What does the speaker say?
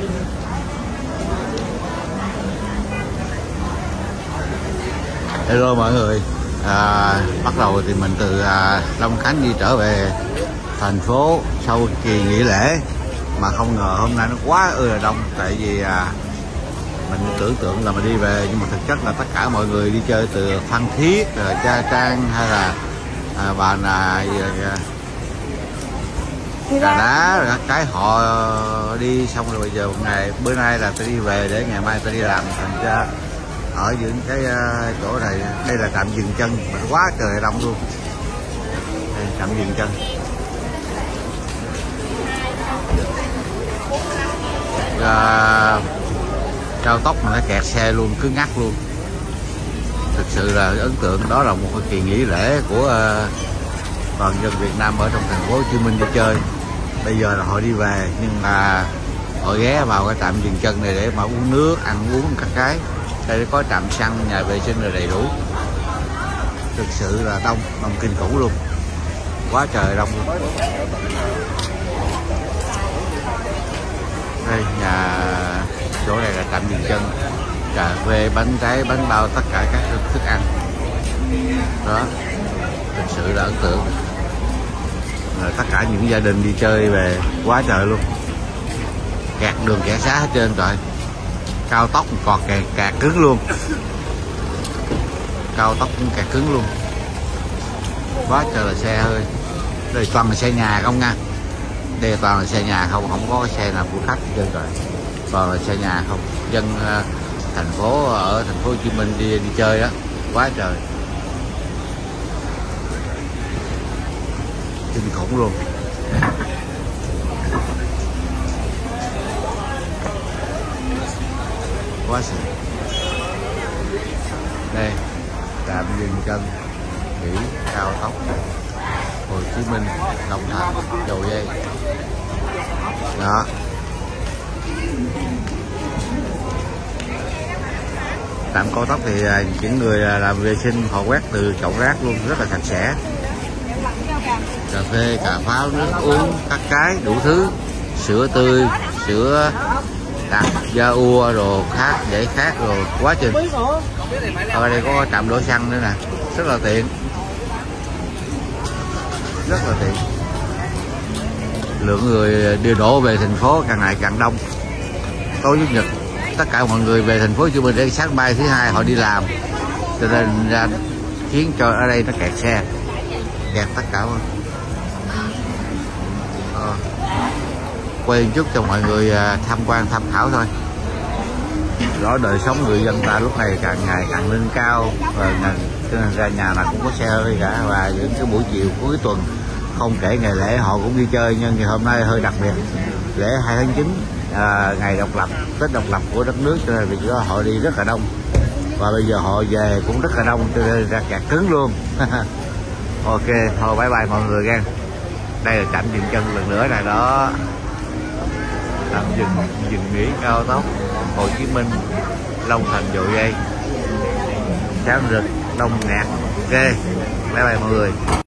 Hello mọi người, bắt đầu thì mình từ Long Khánh đi trở về thành phố sau kỳ nghỉ lễ, mà không ngờ hôm nay nó quá là đông. Tại vì mình tưởng tượng là mình đi về, nhưng mà thực chất là tất cả mọi người đi chơi từ Phan Thiết, Nha Trang hay là Bà Nà, Đà Đá rồi các cái, họ đi xong rồi bây giờ bữa nay là tôi đi về để ngày mai tôi đi làm, thành ra ở những cái chỗ này. Đây là trạm dừng chân mà quá trời đông luôn. Đây, trạm dừng chân cao tốc mà nó kẹt xe luôn, cứ ngắt luôn. Thực sự là ấn tượng. Đó là một cái kỳ nghỉ lễ của toàn dân Việt Nam ở trong thành phố Hồ Chí Minh đi chơi. Bây giờ là họ đi về, nhưng mà họ ghé vào cái trạm dừng chân này để mà uống nước, ăn uống các cái. Đây có trạm xăng, nhà vệ sinh là đầy đủ. Thực sự là đông kinh khủng luôn, quá trời đông luôn. Đây chỗ này là trạm dừng chân, cà phê, bánh trái, bánh bao, tất cả các thức ăn đó. Thực sự là ấn tượng. Tất cả những gia đình đi chơi về quá trời luôn, kẹt đường kẹt xá hết trơn trời. Cao tốc còn kẹt cứng luôn, cao tốc cũng kẹt cứng luôn, quá trời là xe ơi. Đây toàn là xe nhà không nha, đây toàn là xe nhà không có xe nào của khách hết trơn rồi, toàn là xe nhà không. Dân thành phố ở thành phố Hồ Chí Minh đi chơi đó, quá trời kinh khủng luôn. Quá xịn. Đây trạm dừng chân nghỉ cao tốc Hồ Chí Minh Long Thành Dầu Dây đó. Trạm cao tốc thì những người làm vệ sinh họ quét từ chậu rác luôn, rất là sạch sẽ. Cà phê, cà pháo, nước uống các cái đủ thứ, sữa tươi, sữa đặc, da ua rồi khác để khác rồi quá trình. Ở đây có trạm đổ xăng nữa nè, rất là tiện, rất là tiện. Lượng người đi đổ về thành phố càng ngày càng đông. Tối chủ nhật tất cả mọi người về thành phố Hồ Chí Minh để sáng mai thứ hai họ đi làm, cho nên ra khiến cho ở đây nó kẹt xe, kẹt tất cả. Quay một chút cho mọi người tham quan tham khảo thôi. Đó, đời sống người dân ta lúc này càng ngày càng lên cao, và cho nên ra nhà nào cũng có xe hơi cả. Và những cái buổi chiều cuối tuần, không kể ngày lễ họ cũng đi chơi, nhưng ngày hôm nay hơi đặc biệt, lễ 2 tháng 9, ngày độc lập, Tết độc lập của đất nước, cho nên vì đó họ đi rất là đông. Và bây giờ họ về cũng rất là đông, cho nên ra kẹt cứng luôn. Ok, thôi bye bye mọi người nha. Đây là trạm dừng chân lần nữa này đó, trạm dừng nghỉ cao tốc Hồ Chí Minh Long Thành Dầu Dây, sáng rực đông nghẹt. Ok, bye bye mọi người.